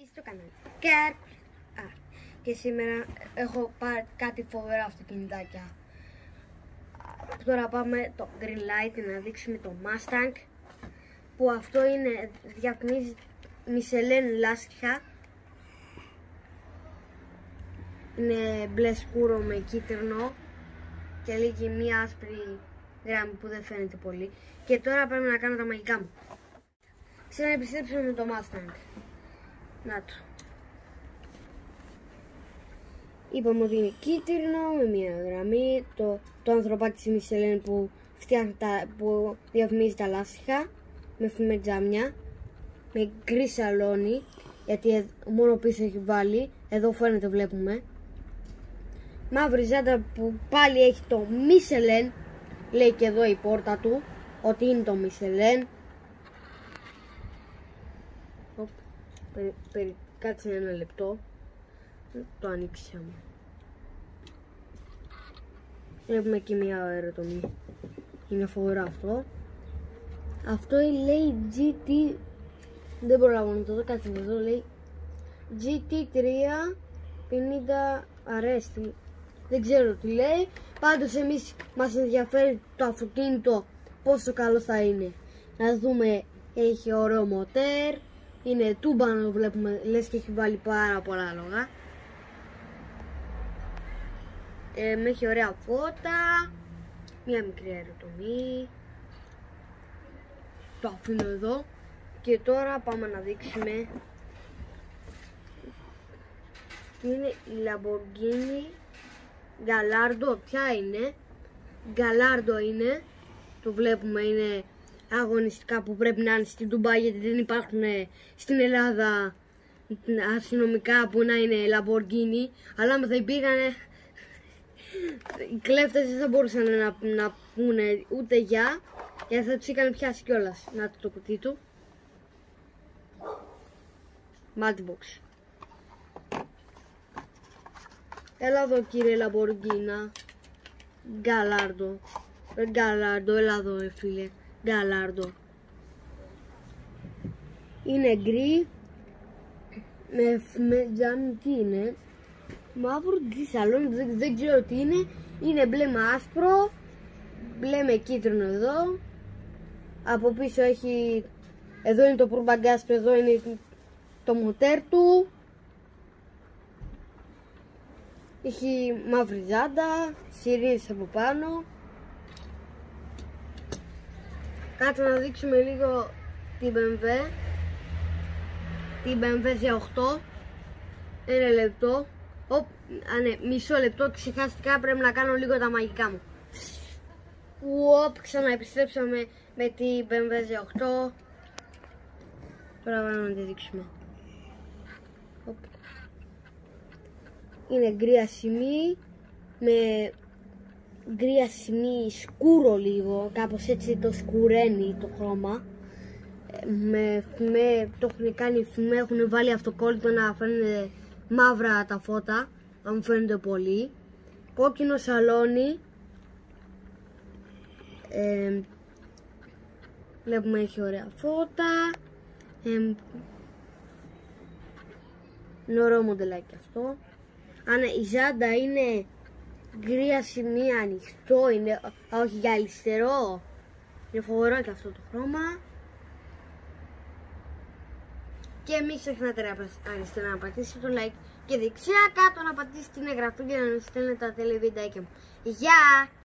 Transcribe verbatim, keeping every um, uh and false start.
στο κανάλι Car. Α, και σήμερα έχω πάρει κάτι φοβερά αυτοκινητάκια. Τώρα πάμε το green light να δείξουμε το Mustang, που αυτό είναι, διαφημίζει Michelin λάστιχα. Είναι μπλε σκούρο με κίτρινο και λίγη μία άσπρη γράμμη που δεν φαίνεται πολύ. Και τώρα πρέπει να κάνω τα μαγικά μου. Σήμερα επιστρέψαμε με το Mustang. Να το. Είπαμε ότι είναι κίτρινο με μία γραμμή. Το, το ανθρωπάκι της Michelin που, φτιάχνει τα, που διαφημίζει τα λάστιχα με φημέ τζάμια. Με γκρι σαλόνι, γιατί μόνο πίσω έχει βάλει. Εδώ φαίνεται, βλέπουμε. Μαύρη ζάντα που πάλι έχει το Michelin. Λέει και εδώ η πόρτα του ότι είναι το Michelin. Οπ, περι, περι, κάτσε ένα λεπτό. Το ανοίξαμε. Έχουμε και μια αεροτομή. Είναι φοβερό αυτό. Αυτό λέει τζι τι. Δεν προλάβω να το δω, κάτσε εδώ, λέει τζι τι τρία πενήντα αρέστη. Δεν ξέρω τι λέει. Πάντως εμείς μας ενδιαφέρει το αυτοκίνητο πόσο καλό θα είναι. Να δούμε, έχει ωραίο μοτέρ. Είναι τούμπανο, βλέπουμε, λες και έχει βάλει πάρα πολλά λόγα. Ε, με έχει ωραία φώτα. Μια μικρή αεροτομή. Το αφήνω εδώ. Και τώρα πάμε να δείξουμε. Είναι η Lamborghini Gallardo. Ποια είναι? Gallardo είναι. Το βλέπουμε, είναι αγωνιστικά που πρέπει να είναι στην Ντουμπάι, γιατί δεν υπάρχουν στην Ελλάδα αστυνομικά που να είναι Lamborghini. Αλλά άμα θα υπήρχαν, οι κλέφτες δεν θα μπορούσαν να, να πούνε ούτε γεια, γιατί θα τους είχαν πιάσει κιόλας. Να το κουτί του. Multibox. Έλα εδώ, κύριε Lamborghini Gallardo. Gallardo, έλα εδώ, ρε φίλε. Gallardo. Είναι γκρι με, με τζάμι. Τι είναι? Μαύρο γκρι σαλόνι, δεν, δεν ξέρω τι είναι. Είναι μπλε με άσπρο, μπλε με κίτρινο εδώ. Από πίσω έχει, εδώ είναι το προπαγκάζ, εδώ είναι το μοτέρ του. Έχει μαύρη ζάντα, σιρήνες από πάνω. Κάτσε να δείξουμε λίγο την μπι εμ ντάμπλιου. Την μπι εμ ντάμπλιου ζι οκτώ. Ένα λεπτό. Οπ, α, ναι, μισό λεπτό, ξεχαστικά, πρέπει να κάνω λίγο τα μαγικά μου. Οπ, ξαναεπιστρέψαμε με την μπι εμ ντάμπλιου ζι οκτώ. Τώρα πάμε να τη δείξουμε. Οπ. Είναι γκρία σημεί, με γκρία σημεί σκούρο λίγο, κάπως έτσι το σκουραίνει το χρώμα. Με φημέ, το έχουν κάνει φημέ, έχουν βάλει αυτοκόλλητο να φαίνεται μαύρα τα φώτα, αν φαίνεται πολύ. Κόκκινο σαλόνι. Ε, βλέπουμε έχει ωραία φώτα. Ε, είναι ωραίο μοντελάκι αυτό. Αν η ζάντα είναι γκρία σημεία, ανοιχτό είναι, α, όχι γυαλιστερό. Είναι φοβερό και αυτό το χρώμα. Και μην ξεχνάτε αριστερά να πατήσετε το like και δεξιά κάτω να πατήσετε την εγγραφή για να στέλνετε τα τέλεια βιντεάκια μου. Γεια!